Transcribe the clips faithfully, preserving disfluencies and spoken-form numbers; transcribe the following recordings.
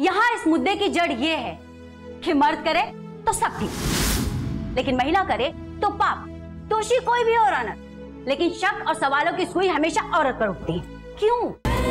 यहाँ इस मुद्दे की जड़ ये है कि मर्द करे तो सब ठीक, लेकिन महिला करे तो पाप। दोषी कोई भी और ना, लेकिन शक और सवालों की सुई हमेशा औरत पर उठती है। क्यों?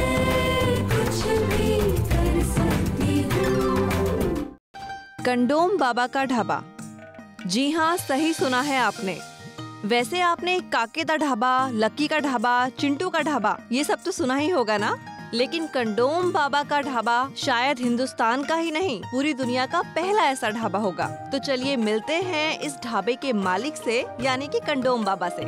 कंडोम बाबा का ढाबा। जी हाँ, सही सुना है आपने। वैसे आपने काके दा ढाबा, लक्की का ढाबा, चिंटू का ढाबा ये सब तो सुना ही होगा ना, लेकिन कंडोम बाबा का ढाबा शायद हिंदुस्तान का ही नहीं पूरी दुनिया का पहला ऐसा ढाबा होगा। तो चलिए मिलते हैं इस ढाबे के मालिक से, यानी कि कंडोम बाबा से।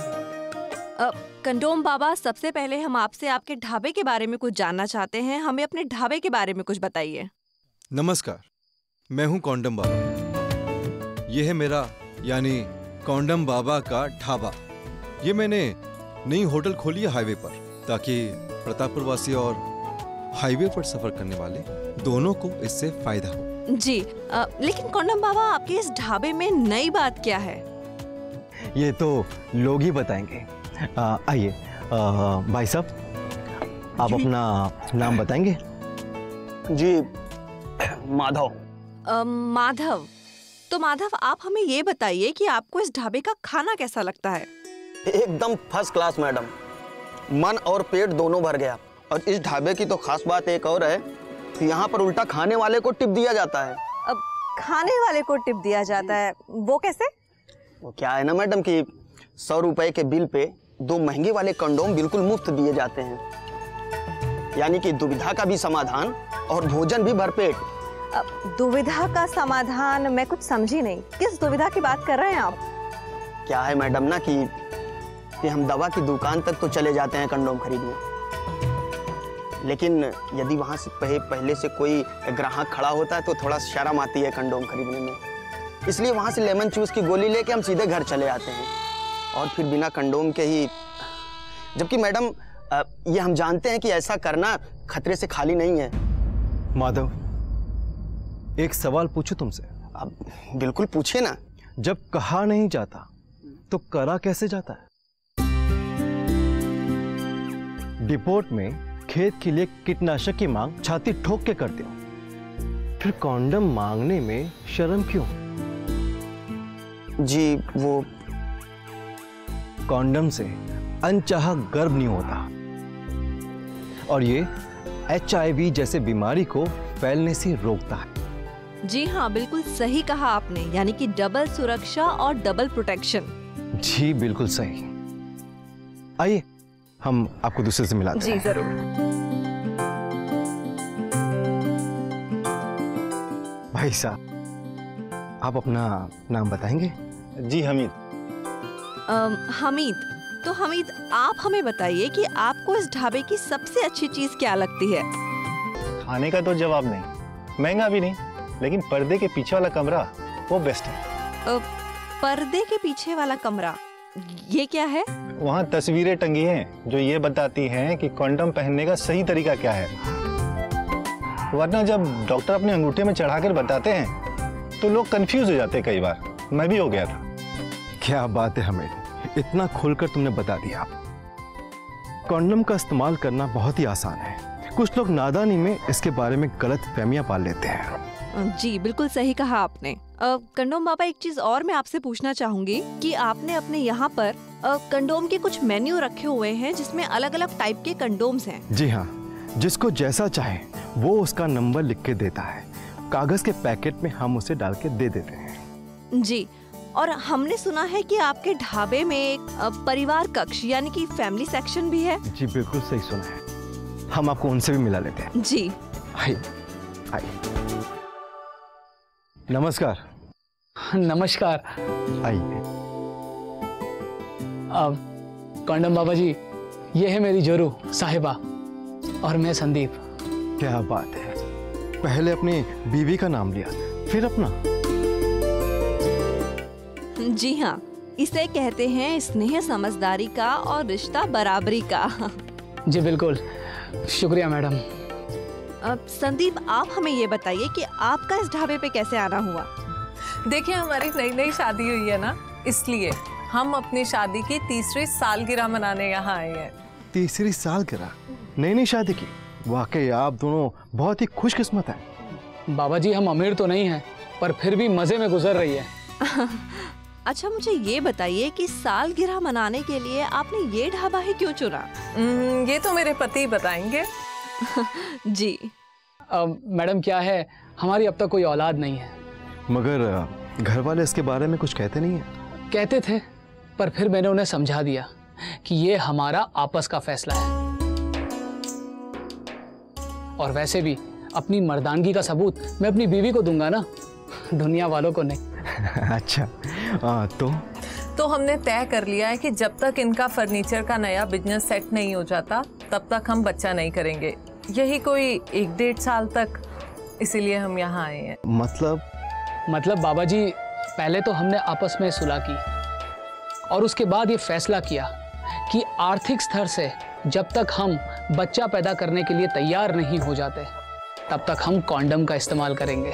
अ, कंडोम बाबा, सबसे पहले हम आपसे आपके ढाबे के बारे में कुछ जानना चाहते हैं। हमें अपने ढाबे के बारे में कुछ बताइए। नमस्कार, मैं हूँ कॉन्डम बाबा। ये है मेरा यानी कॉन्डम बाबा का ढाबा। ये मैंने नई होटल खोली है हाईवे पर, ताकि प्रतापपुर वासी और हाईवे पर सफर करने वाले दोनों को इससे फायदा हो। जी, आ, लेकिन कॉन्डम बाबा, आपके इस ढाबे में नई बात क्या है? ये तो लोग ही बताएंगे। आइए भाई साहब, आप अपना नाम बताएंगे? जी, माधव। आ, माधव। तो माधव, आप हमें ये बताइए कि आपको इस ढाबे का खाना कैसा लगता है? एकदम फर्स्ट क्लास मैडम, मन और पेट दोनों भर गया। और इस ढाबे की तो खास बात एक और है कि यहाँ पर उल्टा खाने वाले को टिप दिया जाता है। अब खाने वाले को टिप दिया जाता है, वो कैसे? वो क्या है ना मैडम कि सौ रुपए के बिल पे दो महंगे वाले कंडोम बिल्कुल मुफ्त दिए जाते हैं, यानी कि दुविधा का भी समाधान और भोजन भी भरपेट। दुविधा का समाधान? मैं कुछ समझी नहीं, किस दुविधा की बात कर रहे हैं आप? क्या है मैडम ना कि, कि हम दवा की दुकान तक तो चले जाते हैं कंडोम खरीदने, लेकिन यदि वहां से पह, पहले से कोई ग्राहक खड़ा होता है तो थोड़ा शर्म आती है कंडोम खरीदने में। इसलिए वहां से लेमन चूस की गोली लेके हम सीधे घर चले आते हैं, और फिर बिना कंडोम के ही। जबकि मैडम, ये हम जानते हैं कि ऐसा करना खतरे से खाली नहीं है। माधव, एक सवाल पूछूं तुमसे? अब बिल्कुल पूछिए ना। जब कहा नहीं जाता तो करा कैसे जाता है? डिपोट में खेत के लिए कीटनाशक की मांग छाती ठोक के करते हो, फिर कॉन्डम मांगने में शर्म क्यों? जी, वो कॉन्डम से अनचाहा गर्भ नहीं होता, और ये एच आई वी जैसे बीमारी को फैलने से रोकता है। जी हाँ, बिल्कुल सही कहा आपने, यानी कि डबल सुरक्षा और डबल प्रोटेक्शन। जी बिल्कुल सही। आइए हम आपको दूसरे से मिलाते हैं। जी जरूर। भाई साहब, आप अपना नाम बताएंगे? जी, हमीद। अम, हमीद। तो हमीद, आप हमें बताइए कि आपको इस ढाबे की सबसे अच्छी चीज क्या लगती है? खाने का तो जवाब नहीं, महंगा भी नहीं, लेकिन पर्दे के पीछे वाला कमरा वो बेस्ट है। अ, पर्दे के पीछे वाला कमरा, ये क्या है? वहाँ तस्वीरें टंगी हैं जो ये बताती हैं कि कंडोम पहनने का सही तरीका क्या है, वरना जब डॉक्टर अपने अंगूठे में चढ़ाकर बताते हैं तो लोग कंफ्यूज हो जाते हैं। कई बार मैं भी हो गया था। क्या बात है हमें, इतना खुलकर तुमने बता दिया। कंडोम का इस्तेमाल करना बहुत ही आसान है, कुछ लोग नादानी में इसके बारे में गलत फहमियां पाल लेते हैं। जी बिल्कुल सही कहा आपने। अ, कंडोम बाबा, एक चीज और मैं आपसे पूछना चाहूंगी कि आपने अपने यहाँ पर अ, कंडोम के कुछ मेन्यू रखे हुए हैं जिसमें अलग अलग टाइप के कंडोम्स हैं। जी हाँ, जिसको जैसा चाहे वो उसका नंबर लिख के देता है, कागज के पैकेट में हम उसे डाल के दे देते हैं। जी, और हमने सुना है कि आपके ढाबे में एक अ, परिवार कक्ष यानी कि फैमिली सेक्शन भी है। जी बिल्कुल सही सुना है, हम आपको उनसे भी मिला लेते हैं। जी आइए आइए। नमस्कार। नमस्कार। आइए। अब कंडम बाबा जी, ये है मेरी जोरू साहिबा और मैं संदीप। क्या बात है, पहले अपनी बीवी का नाम लिया फिर अपना। जी हाँ, इसे कहते हैं स्नेह समझदारी का और रिश्ता बराबरी का। जी बिल्कुल, शुक्रिया मैडम। अब संदीप, आप हमें ये बताइए कि आपका इस ढाबे पे कैसे आना हुआ? देखिए, हमारी नई नई शादी हुई है ना, इसलिए हम अपनी शादी की तीसरी सालगिरह मनाने यहाँ आए हैं। तीसरी सालगिरह? नई नई शादी की? वाकई आप दोनों बहुत ही खुशकिस्मत हैं। बाबा जी हम अमीर तो नहीं हैं, पर फिर भी मजे में गुजर रही है। अच्छा मुझे ये बताइए कि सालगिरह मनाने के लिए आपने ये ढाबा ही क्यों चुना? हम्म, ये तो मेरे पति बताएंगे। जी अ, मैडम क्या है, हमारी अब तक कोई औलाद नहीं है। मगर घर वाले इसके बारे में कुछ कहते नहीं है? कहते थे, पर फिर मैंने उन्हें समझा दिया कि ये हमारा आपस का फैसला है। और वैसे भी अपनी मर्दानगी का सबूत मैं अपनी बीवी को दूंगा ना, दुनिया वालों को नहीं। अच्छा आ, तो तो हमने तय कर लिया है कि जब तक इनका फर्नीचर का नया बिजनेस सेट नहीं हो जाता तब तक हम बच्चा नहीं करेंगे। यही कोई एक डेढ़ साल तक, इसीलिए हम यहाँ आए हैं। मतलब मतलब बाबा जी, पहले तो हमने आपस में सुलह की और उसके बाद ये फैसला किया कि आर्थिक स्तर से जब तक हम बच्चा पैदा करने के लिए तैयार नहीं हो जाते तब तक हम कॉन्डम का इस्तेमाल करेंगे।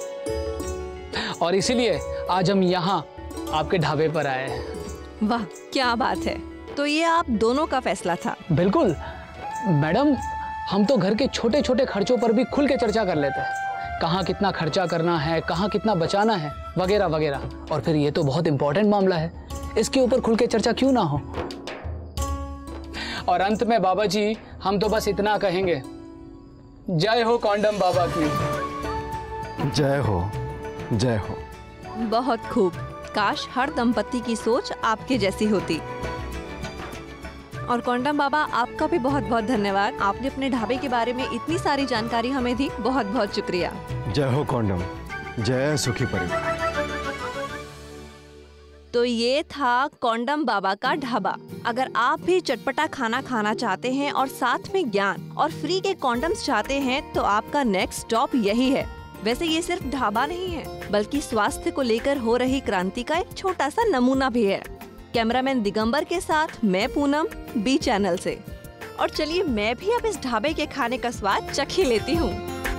और इसीलिए आज हम यहाँ आपके ढाबे पर आए हैं। वाह क्या बात है। तो ये आप दोनों का फैसला था? बिल्कुल मैडम, हम तो घर के छोटे छोटे खर्चों पर भी खुल के चर्चा कर लेते हैं, कहाँ कितना खर्चा करना है, कहाँ कितना बचाना है, वगैरह वगैरह। और फिर ये तो बहुत इंपॉर्टेंट मामला है, इसके ऊपर खुल के चर्चा क्यों ना हो। और अंत में बाबा जी हम तो बस इतना कहेंगे, जय हो कॉन्डम बाबा की। जय हो जय हो। बहुत खूब, काश हर दंपति की सोच आपके जैसी होती। और कॉन्डम बाबा आपका भी बहुत बहुत धन्यवाद, आपने अपने ढाबे के बारे में इतनी सारी जानकारी हमें दी, बहुत बहुत शुक्रिया। जय हो कॉन्डम, जय सुखी परिवार। तो ये था कॉन्डम बाबा का ढाबा। अगर आप भी चटपटा खाना खाना चाहते हैं और साथ में ज्ञान और फ्री के कॉन्डम्स चाहते हैं तो आपका नेक्स्ट स्टॉप यही है। वैसे ये सिर्फ ढाबा नहीं है, बल्कि स्वास्थ्य को लेकर हो रही क्रांति का एक छोटा सा नमूना भी है। कैमरामैन दिगंबर के साथ मैं पूनम, बी चैनल से। और चलिए मैं भी अब इस ढाबे के खाने का स्वाद चख ही लेती हूँ।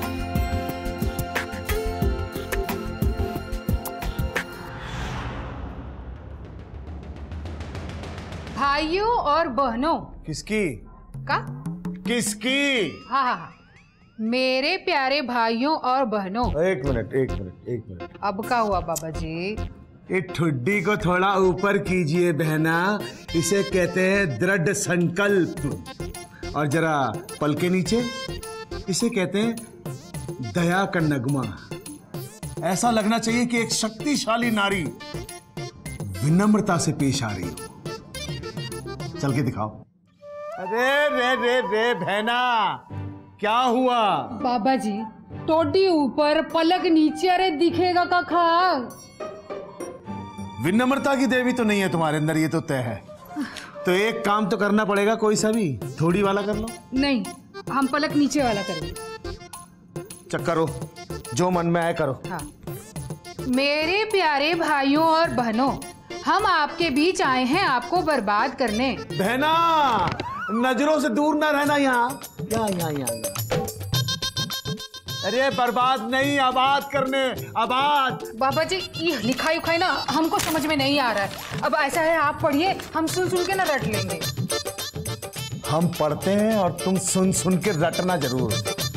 भाइयों और बहनों, किसकी का किसकी हाँ हाँ हाँ मेरे प्यारे भाइयों और बहनों। एक मिनट एक मिनट एक मिनट अब का हुआ बाबा जी? एक ठुड्डी को थोड़ा ऊपर कीजिए बहना, इसे कहते हैं दृढ़ संकल्प। और जरा पल के नीचे, इसे कहते हैं दया का नगमा। ऐसा लगना चाहिए कि एक शक्तिशाली नारी विनम्रता से पेश आ रही हो। चल के दिखाओ। अरे रे रे रे बहना, क्या हुआ? बाबा जी टोडी ऊपर पलक नीचे, अरे दिखेगा का खा। विनम्रता की देवी तो नहीं है तुम्हारे अंदर, ये तो तय है। तो एक काम तो करना पड़ेगा, कोई सा भी थोड़ी वाला कर लो। नहीं, हम पलक नीचे वाला करेंगे। चल करो, जो मन में आए करो। हाँ। मेरे प्यारे भाइयों और बहनों, हम आपके बीच आए हैं आपको बर्बाद करने। बहना नजरों से दूर ना रहना। यहाँ यहाँ यहाँ यहाँ अरे बर्बाद नहीं, आबाद करने, आबाद। बाबा जी ये लिखाई उखाई ना हमको समझ में नहीं आ रहा है। अब ऐसा है, आप पढ़िए, हम सुन सुन के ना रट लेंगे। हम पढ़ते हैं और तुम सुन सुन के रटना जरूर।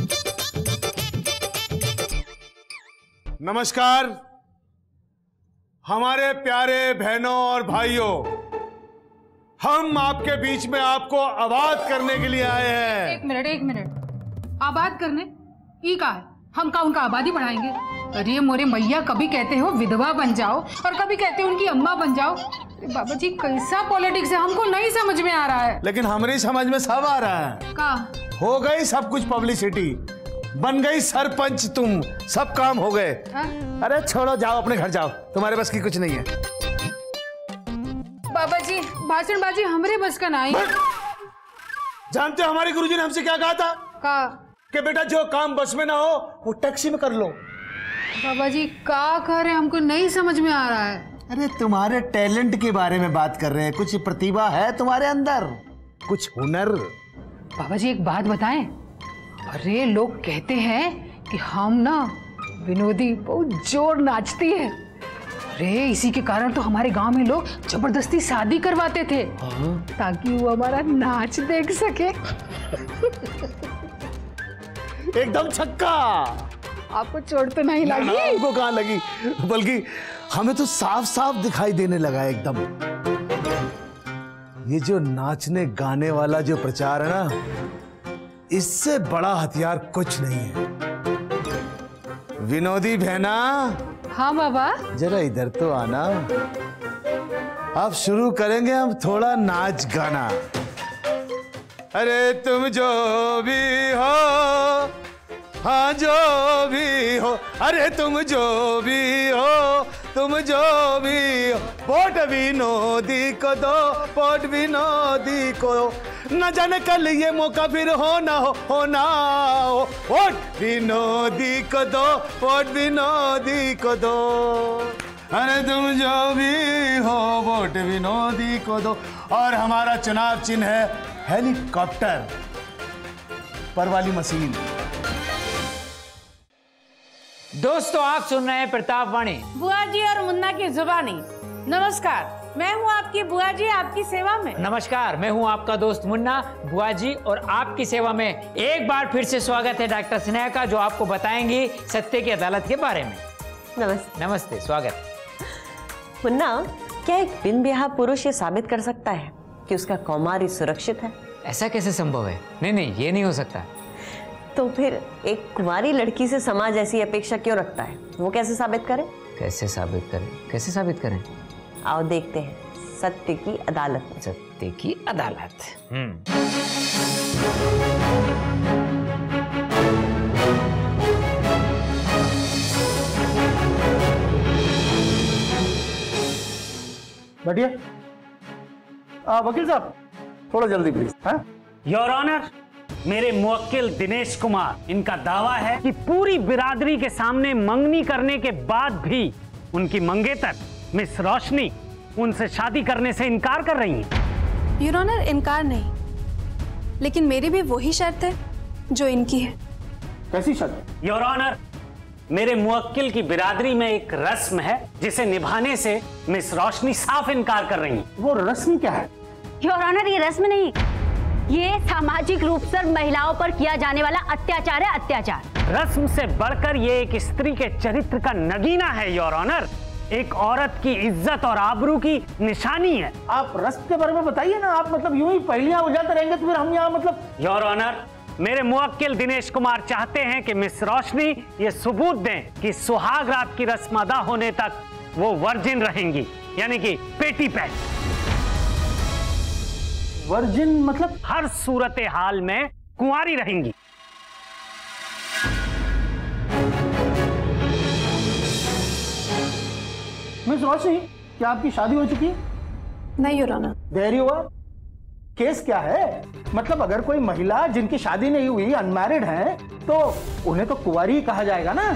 नमस्कार हमारे प्यारे बहनों और भाइयों, हम आपके बीच में आपको आबाद करने के लिए आए हैं। एक मिनट एक मिनट, आबाद करने ई का है? हम का उनका आबादी बढ़ाएंगे? अरे मोरे मैया, कभी कहते हो विधवा बन जाओ और कभी कहते हो उनकी अम्मा बन जाओ। बाबा जी कैसा पॉलिटिक्स है, हमको नहीं समझ में आ रहा है। लेकिन हमारी समझ में सब आ रहा है। का हो गई सब कुछ पब्लिसिटी, बन गई सरपंच, तुम सब काम हो गए। अरे छोड़ो, जाओ अपने घर जाओ, तुम्हारे बस की कुछ नहीं है। बाबा जी भाषणबाजी हमरे बस का नहीं। जानते हो हमारे गुरुजी ने हमसे क्या कहा था? का कि बेटा जो काम बस में ना हो वो टैक्सी में कर लो। बाबा जी का कह रहे, हमको नहीं समझ में आ रहा है। अरे तुम्हारे टैलेंट के बारे में बात कर रहे हैं। कुछ प्रतिभा है तुम्हारे अंदर, कुछ हुनर। बाबा जी एक बात बताएं, अरे लोग कहते हैं कि हम ना विनोदी बहुत जोर नाचती है। अरे इसी के कारण तो हमारे गांव में लोग जबरदस्ती शादी करवाते थे। हाँ? ताकि वो हमारा नाच देख सके। एकदम छक्का। आपको चोट तो नहीं ना, लगी? ना, हमको कहाँ लगी, बल्कि हमें तो साफ साफ दिखाई देने लगा एकदम। ये जो नाचने गाने वाला जो प्रचार है ना, इससे बड़ा हथियार कुछ नहीं है। विनोदी बहना। हाँ बाबा। जरा इधर तो आना। अब शुरू करेंगे हम थोड़ा नाच गाना। अरे तुम जो भी हो, हाँ जो भी हो, अरे तुम जो भी हो, तुम जो भी हो, वोट विनोदी को दो, वोट विनोदी को। न जाने कल ये मौका फिर हो ना हो, हो ना हो। वोट विनोदी को दो, वोट विनोदी को दो। अरे तुम जो भी हो, वोट विनोदी को दो। और हमारा चुनाव चिन्ह है हेलीकॉप्टर पर वाली मशीन। दोस्तों, आप सुन रहे हैं प्रताप वाणी, बुआ जी और मुन्ना की जुबानी। नमस्कार, मैं हूँ आपकी बुआ जी, आपकी सेवा में। नमस्कार, मैं हूँ आपका दोस्त मुन्ना, बुआ जी और आपकी सेवा में। एक बार फिर से स्वागत है डॉक्टर स्नेहा का, जो आपको बताएंगी सत्य की अदालत के बारे में। नमस्ते। नमस्ते, स्वागत। मुन्ना, क्या एक बिन ब्याह पुरुष ये साबित कर सकता है कि उसका कौमारी सुरक्षित है? ऐसा कैसे संभव है? नहीं नहीं, ये नहीं हो सकता। तो फिर एक कुंवारी लड़की से समाज ऐसी अपेक्षा क्यों रखता है? वो कैसे साबित करे? कैसे साबित करें? कैसे साबित करें? आओ देखते हैं सत्य की अदालत में। सत्य की अदालत। हम्म। बैठिए। वकील साहब, थोड़ा जल्दी प्लीज। योर ऑनर, मेरे मुवक्किल दिनेश कुमार, इनका दावा है कि पूरी बिरादरी के सामने मंगनी करने के बाद भी उनकी मंगेतर मिस रोशनी उनसे शादी करने से इनकार कर रही हैं। योर ऑनर, इनकार नहीं, लेकिन मेरी भी वही शर्त है जो इनकी है। कैसी शर्त? योर ऑनर, मेरे मुवक्किल की बिरादरी में एक रस्म है जिसे निभाने से मिस रोशनी साफ इनकार कर रही हैं। वो रस्म क्या है? योर ऑनर, ये रस्म नहीं, ये सामाजिक रूप से महिलाओं पर किया जाने वाला अत्याचार है, अत्याचार। रस्म से बढ़कर ये एक स्त्री के चरित्र का नगीना है योर ऑनर, एक औरत की इज्जत और आबरू की निशानी है। आप रस्म के बारे में बताइए ना। आप मतलब यूं ही पहलियां उजाते रहेंगे तो फिर हम यहाँ मतलब। योर ऑनर, मेरे मुवक्किल दिनेश कुमार चाहते हैं कि मिस रोशनी ये सबूत दें कि सुहाग रात की रस्म अदा होने तक वो वर्जिन रहेंगी, यानी कि पेटी पैट। वर्जिन मतलब? हर सूरत हाल में कुंवारी रहेंगी। मिस रोशनी, क्या आपकी शादी हो चुकी है? नहीं your honour. There you are. Case क्या है? मतलब अगर कोई महिला जिनकी शादी नहीं हुई, अनमैरिड है, तो उन्हें तो कुंवारी कहा जाएगा ना।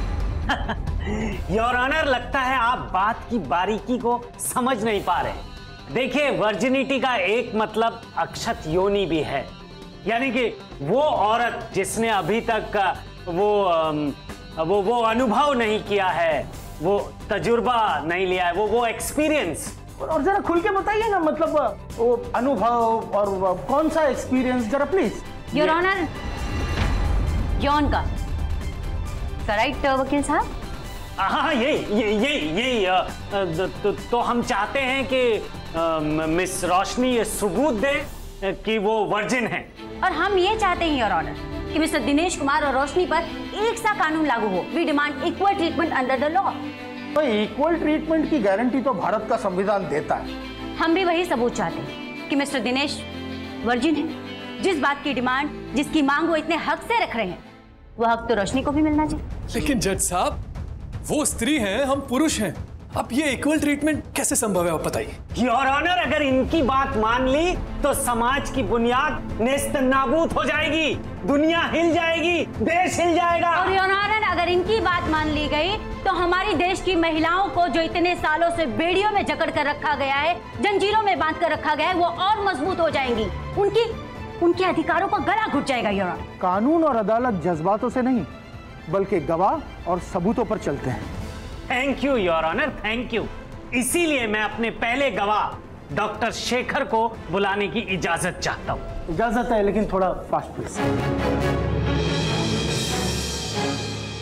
योर ऑनर, लगता है आप बात की बारीकी को समझ नहीं पा रहे। देखिए, वर्जिनिटी का एक मतलब अक्षत योनि भी है, यानी कि वो औरत जिसने अभी तक वो वो वो अनुभव नहीं किया है, वो तजुर्बा नहीं लिया है, वो वो एक्सपीरियंस। और जरा खुल के बताइए ना, मतलब वो अनुभव और कौन सा एक्सपीरियंस, जरा प्लीज। योर ऑनर, यौन का राइट वकील साहब? हाँ, ये ये ये ये तो, तो हम चाहते हैं कि मिस रोशनी ये सबूत दे कि वो वर्जिन है। और हम ये चाहते हैं योर ऑनर कि मिस्टर दिनेश कुमार और रोशनी पर एक सा कानून लागू हो। We demand equal treatment under the law. तो इक्वल ट्रीटमेंट की गारंटी तो भारत का संविधान देता है। हम भी वही सबूत चाहते हैं कि मिस्टर दिनेश वर्जिन है। जिस बात की डिमांड, जिसकी मांग वो इतने हक से रख रहे हैं, वह हक तो रोशनी को भी मिलना चाहिए। लेकिन जज साहब, वो स्त्री हैं, हम पुरुष हैं, अब ये इक्वल ट्रीटमेंट कैसे संभव है, आप बताइए। योर ऑनर, अगर इनकी बात मान ली तो समाज की बुनियाद नेस्त नाबूद हो जाएगी, दुनिया हिल जाएगी, देश हिल जाएगा। और योर ऑनर, अगर इनकी बात मान ली गई तो हमारी देश की महिलाओं को जो इतने सालों से बेड़ियों में जकड़ कर रखा गया है, जंजीरों में बांध कर रखा गया है, वो और मजबूत हो जाएंगी। उनकी उनके अधिकारों का गला घुट जाएगा। योर ऑनर, कानून और अदालत जज्बातों से नहीं बल्कि गवाह और सबूतों पर चलते हैं। Thank you your honour, thank you. इसीलिए मैं अपने पहले गवाह डॉक्टर शेखर को बुलाने की इजाजत चाहता हूँ। इजाजत है, लेकिन थोड़ा फास्ट प्लीज।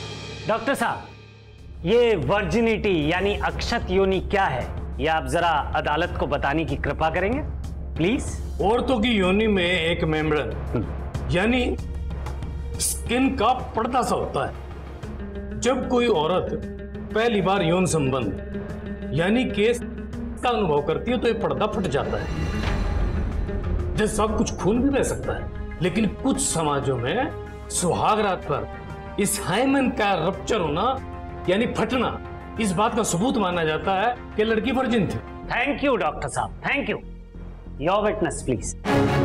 डॉक्टर साहब, ये वर्जिनिटी यानी अक्षत योनि क्या है, ये आप जरा अदालत को बताने की कृपा करेंगे प्लीज। औरतों की योनि में एक मेम्ब्रेन यानी स्किन का पर्दा सा होता है। जब कोई औरत पहली बार यौन संबंध यानी केस का अनुभव करती है तो ये पर्दा फट जाता है। जैसे सब कुछ खून भी बह सकता है, लेकिन कुछ समाजों में सुहाग रात पर इस हाइमन का रप्चर होना यानी फटना, इस बात का सबूत माना जाता है कि लड़की वर्जिन थी। थैंक यू डॉक्टर साहब, thank you. Your witness please.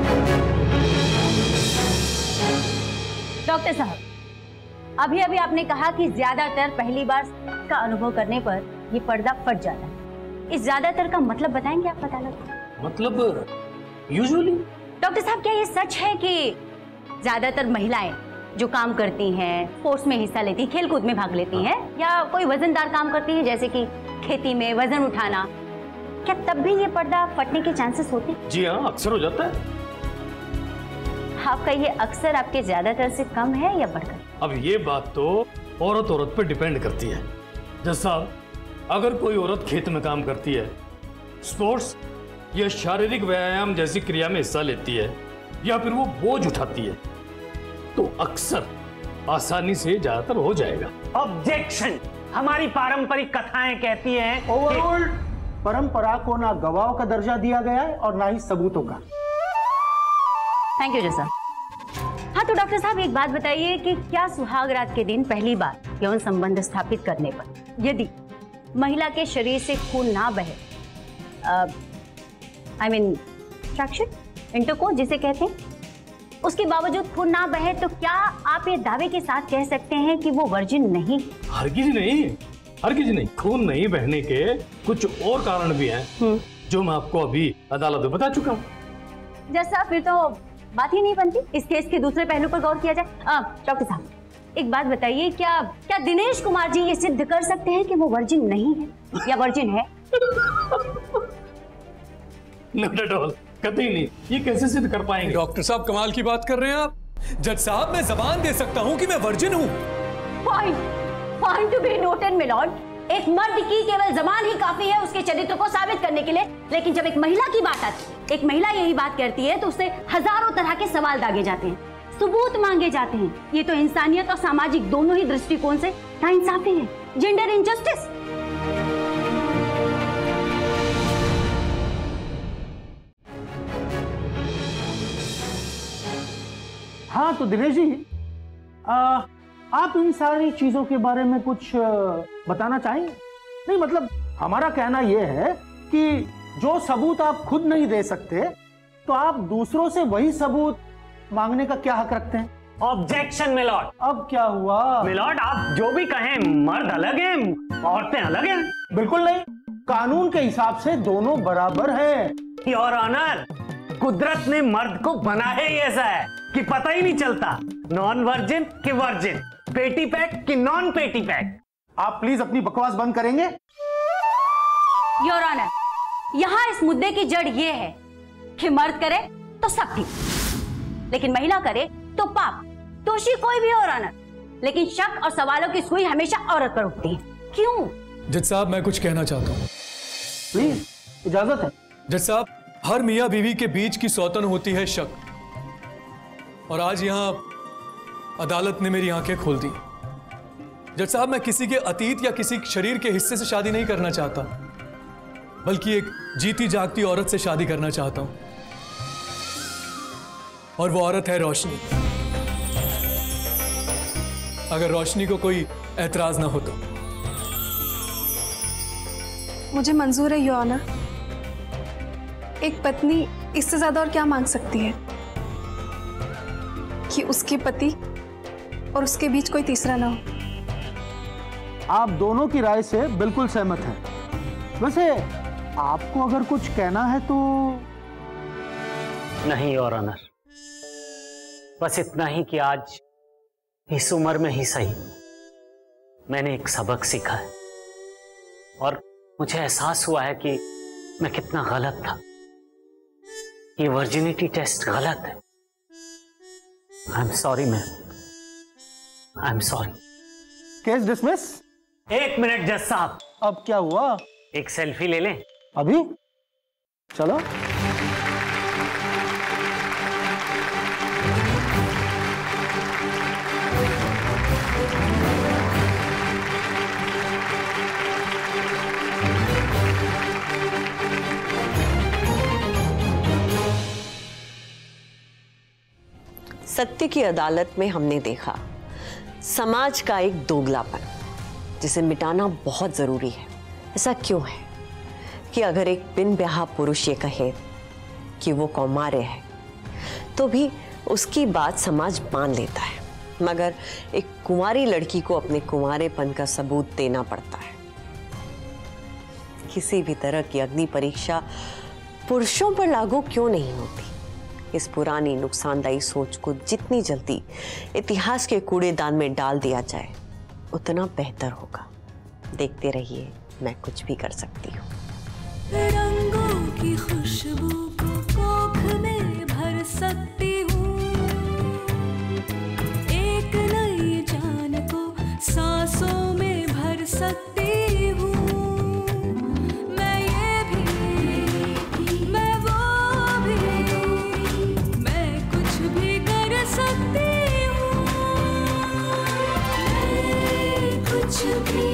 Doctor साहब, अभी अभी आपने कहा कि ज्यादातर पहली बार का अनुभव करने पर ये पर्दा फट जाता है। इस ज्यादातर का मतलब बताएंगे आप? पता लगा मतलब यूजुअली। डॉक्टर साहब, क्या ये सच है कि ज्यादातर महिलाएं जो काम करती हैं, स्पोर्ट्स में हिस्सा लेती, खेल कूद में भाग लेती हैं, या कोई वजनदार काम करती हैं जैसे कि खेती में वजन उठाना, क्या तब भी ये पर्दा फटने के चांसेस होते हैं? जी हाँ, अक्सर हो जाता है। आपका ये अक्सर आपके ज्यादातर से कम है या बढ़कर? अब ये बात तो औरत औरत पे डिपेंड करती है। जैसा अगर कोई औरत खेत में काम करती है, स्पोर्ट्स या शारीरिक व्यायाम जैसी क्रिया में हिस्सा लेती है, या फिर वो बोझ उठाती है, तो अक्सर आसानी से ज्यादातर हो जाएगा। ऑब्जेक्शन। हमारी पारंपरिक कथाएं कहती हैं ओवररूल्ड। परंपरा को ना गवाहों का दर्जा दिया गया है और ना ही सबूतों का। थैंक यू जैसा। हाँ, तो डॉक्टर साहब एक बात बताइए कि क्या सुहाग रात के दिन पहली बार यौन संबंध स्थापित करने पर यदि महिला के शरीर से खून ना बहे, आई मीन अट्रैक्शन, इंटरकोर्स जिसे कहते हैं, उसके बावजूद खून ना बहे, तो क्या आप ये दावे के साथ कह सकते हैं कि वो वर्जिन नहीं? हरगिज नहीं, हरगिज नहीं। खून नहीं बहने के कुछ और कारण भी हैं जो मैं आपको अभी अदालत में बता चुका हूँ। जैसा फिर तो बात ही नहीं बनती। इस केस के दूसरे पहलू पर गौर किया जाए। डॉक्टर साहब एक बात बताइए, क्या क्या दिनेश कुमार जी ये सिद्ध कर सकते हैं कि वो वर्जिन नहीं है या वर्जिन है? नॉट एट ऑल, कतई नहीं। ये कैसे सिद्ध कर पाएंगे? डॉक्टर साहब कमाल की बात कर रहे हैं आप। जज साहब, मैं जबान दे सकता हूँ कि मैं वर्जिन हूँ। Point point to be noted milord. एक मर्द की केवल जबान ही काफी है उसके चरित्र को साबित करने के लिए, लेकिन जब एक महिला की बात आती है, एक महिला यही बात करती है, तो उससे हजारों तरह के सवाल दागे जाते हैं, सबूत मांगे जाते हैं। ये तो इंसानियत और सामाजिक दोनों ही दृष्टिकोण से नाइंसाफी है, जेंडर इनजस्टिस। हाँ, तो दिनेश जी, आ, आप इन सारी चीजों के बारे में कुछ बताना चाहेंगे? नहीं, मतलब हमारा कहना यह है कि जो सबूत आप खुद नहीं दे सकते, तो आप दूसरों से वही सबूत मांगने का क्या हक रखते हैं? Objection milord. अब क्या हुआ? मिलॉर्ड, आप जो भी कहें, मर्द अलग हैं, औरतें अलग हैं। बिल्कुल नहीं, कानून के हिसाब से दोनों बराबर हैं। योर ऑनर, कुदरत ने मर्द को बनाया ही ऐसा है कि पता ही नहीं चलता नॉन वर्जिन कि वर्जिन, पेटी पैक कि नॉन पेटी पैक। आप प्लीज अपनी बकवास बंद करेंगे? योर ऑनर, यहाँ इस मुद्दे की जड़ ये है कि मर्द करे तो सब ठीक, लेकिन महिला करे तो पाप। दोषी कोई भी और ऑनर, लेकिन शक और सवालों की सुई हमेशा औरत पर उठती है। क्यों? जज साहब, मैं कुछ कहना चाहता हूँ। प्लीज, इजाजत है। जज साहब, हर मियाँ बीवी के बीच की सौतन होती है शक, और आज यहाँ अदालत ने मेरी आंखें खोल दी। जज साहब, मैं किसी के अतीत या किसी शरीर के हिस्से से शादी नहीं करना चाहता, बल्कि एक जीती जागती औरत से शादी करना चाहता हूं, और वो औरत है रोशनी। अगर रोशनी को कोई ऐतराज ना हो तो। मुझे मंजूर है योर ऑनर। एक पत्नी इससे ज्यादा और क्या मांग सकती है कि उसके पति और उसके बीच कोई तीसरा ना हो। आप दोनों की राय से बिल्कुल सहमत हैं। वैसे आपको अगर कुछ कहना है तो? नहीं योर ऑनर, बस इतना ही कि आज इस उम्र में ही सही मैंने एक सबक सीखा है, और मुझे एहसास हुआ है कि मैं कितना गलत था। ये वर्जिनिटी टेस्ट गलत है। I am sorry ma'am, I am sorry. Case dismiss. एक मिनट जज साहब। अब क्या हुआ? एक सेल्फी ले लें? अभी? चलो। सत्य की अदालत में हमने देखा समाज का एक दोगलापन जिसे मिटाना बहुत जरूरी है। ऐसा क्यों है कि अगर एक बिन ब्याह पुरुष ये कहे कि वो कौमार्य है तो भी उसकी बात समाज मान लेता है, मगर एक कुंवारी लड़की को अपने कुंवारेपन का सबूत देना पड़ता है। किसी भी तरह की अग्नि परीक्षा पुरुषों पर लागू क्यों नहीं होती? इस पुरानी नुकसानदायी सोच को जितनी जल्दी इतिहास के कूड़ेदान में डाल दिया जाए उतना बेहतर होगा। देखते रहिए, मैं कुछ भी कर सकती हूँ। रंगों की खुशबू को कोख में भर सकती हूँ, एक नई जान को सांसों में भर सकती हूँ। मैं ये भी, मैं वो भी, मैं कुछ भी कर सकती हूँ, मैं कुछ भी